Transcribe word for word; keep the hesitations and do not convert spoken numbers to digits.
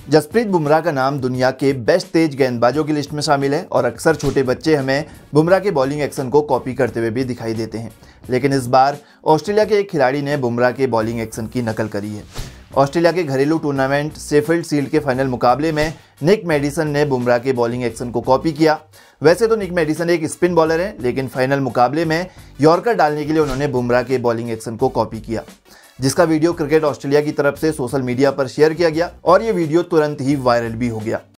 जसप्रीत बुमराह का नाम दुनिया के बेस्ट तेज गेंदबाजों की लिस्ट में शामिल है और अक्सर छोटे बच्चे हमें बुमराह के बॉलिंग एक्शन को कॉपी करते हुए भी दिखाई देते हैं। लेकिन इस बार ऑस्ट्रेलिया के एक खिलाड़ी ने बुमराह के बॉलिंग एक्शन की नकल करी है। ऑस्ट्रेलिया के घरेलू टूर्नामेंट शेफील्ड शील्ड के फाइनल मुकाबले में निक मेडिसन ने बुमराह के बॉलिंग एक्शन को कॉपी किया। वैसे तो निक मेडिसन एक स्पिन बॉलर है, लेकिन फाइनल मुकाबले में यॉर्कर डालने के लिए उन्होंने बुमराह के बॉलिंग एक्शन को कॉपी किया, जिसका वीडियो क्रिकेट ऑस्ट्रेलिया की तरफ से सोशल मीडिया पर शेयर किया गया और ये वीडियो तुरंत ही वायरल भी हो गया।